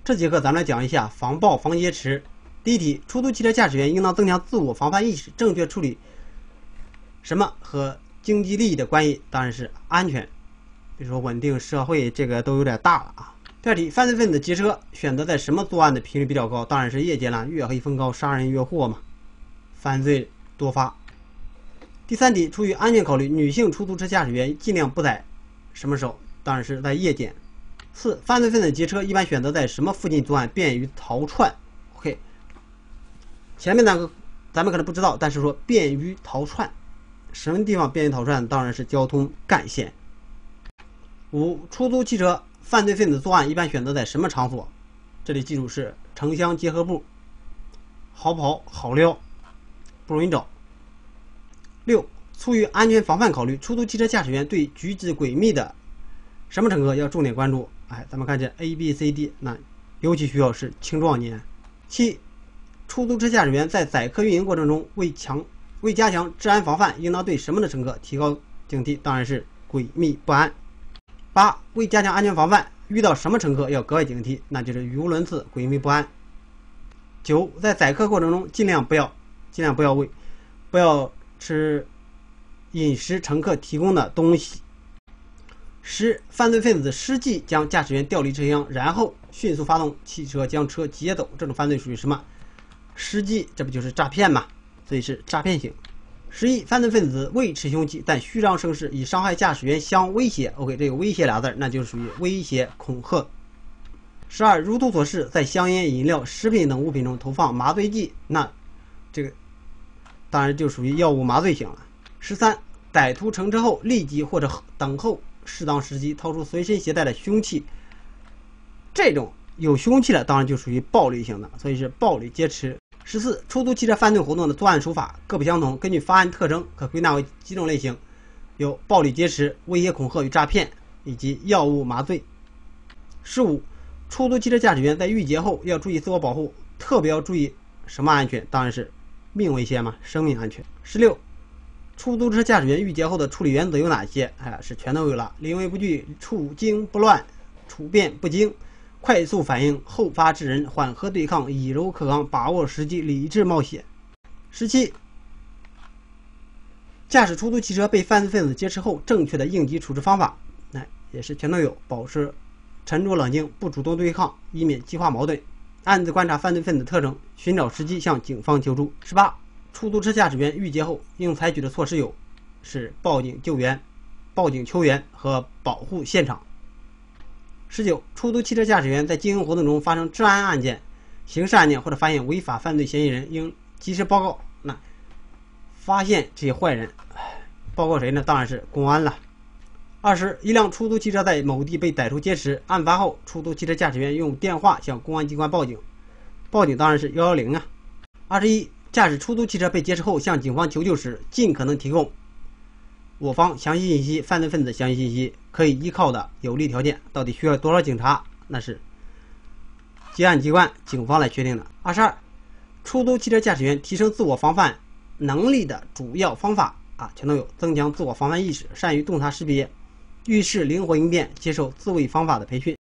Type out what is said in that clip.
这节课咱们来讲一下防爆防劫持。第一题，出租汽车驾驶员应当增强自我防范意识，正确处理什么和经济利益的关系？当然是安全，比如说稳定社会，这个都有点大了啊。第二题，犯罪分子劫车选择在什么作案的频率比较高？当然是夜间了，月黑风高，杀人越货嘛，犯罪多发。第三题，出于安全考虑，女性出租车驾驶员尽量不在什么时候？当然是在夜间。4. 犯罪分子劫车一般选择在什么附近作案，便于逃窜 ？OK， 前面那个咱们可能不知道，但是说便于逃窜，什么地方便于逃窜？当然是交通干线。5. 出租汽车犯罪分子作案一般选择在什么场所？这里记住是城乡结合部，好跑好撩，不容易找。6. 出于安全防范考虑，出租汽车驾驶员对举止诡秘的什么乘客要重点关注？咱们看这 A、B、C、D， 那尤其需要是青壮年。7. 出租车驾驶员在载客运营过程中为加强治安防范，应当对什么的乘客提高警惕？当然是诡秘不安。8. 为加强安全防范，遇到什么乘客要格外警惕？那就是语无伦次、诡秘不安。9. 在载客过程中尽量不要吃饮食乘客提供的东西。10. 犯罪分子失计将驾驶员调离车厢，然后迅速发动汽车将车劫走，这种犯罪属于什么？失计，这不就是诈骗吗？所以是诈骗型。11. 犯罪分子未持凶器，但虚张声势，以伤害驾驶员相威胁。OK， 这个威胁俩字，那就属于威胁恐吓。12. 如图所示，在香烟、饮料、食品等物品中投放麻醉剂，那这个当然就属于药物麻醉型了。13. 歹徒乘车后立即或者等候适当时机掏出随身携带的凶器，这种有凶器的当然就属于暴力型的，所以是暴力劫持。14. 出租汽车犯罪活动的作案手法各不相同，根据发案特征可归纳为几种类型，有暴力劫持、威胁恐吓与诈骗，以及药物麻醉。15. 出租汽车驾驶员在遇劫后要注意自我保护，特别要注意什么安全？当然是命危险嘛，生命安全。16. 出租车驾驶员遇劫后的处理原则有哪些？是全都有了：临危不惧、处惊不乱、处变不惊、快速反应、后发制人、缓和对抗、以柔克刚、把握时机、理智冒险。17. 驾驶出租汽车被犯罪分子劫持后，正确的应急处置方法，也是全都有：保持沉着冷静，不主动对抗，以免激化矛盾；暗自观察犯罪分子特征，寻找时机向警方求助。18. 出租车驾驶员遇劫后应采取的措施有：是报警救援、报警求援和保护现场。19. 出租汽车驾驶员在经营活动中发生治安案件、刑事案件或者发现违法犯罪嫌疑人，应及时报告。那发现这些坏人，报告谁呢？当然是公安了。20. 一辆出租汽车在某地被歹徒劫持，案发后，出租汽车驾驶员用电话向公安机关报警，报警当然是110啊。21. 驾驶出租汽车被劫持后向警方求救时，尽可能提供我方详细信息、犯罪分子详细信息，可以依靠的有利条件。到底需要多少警察？那是结案机关警方来确定的。22. 出租汽车驾驶员提升自我防范能力的主要方法全都有：增强自我防范意识，善于洞察识别，遇事灵活应变，接受自卫方法的培训。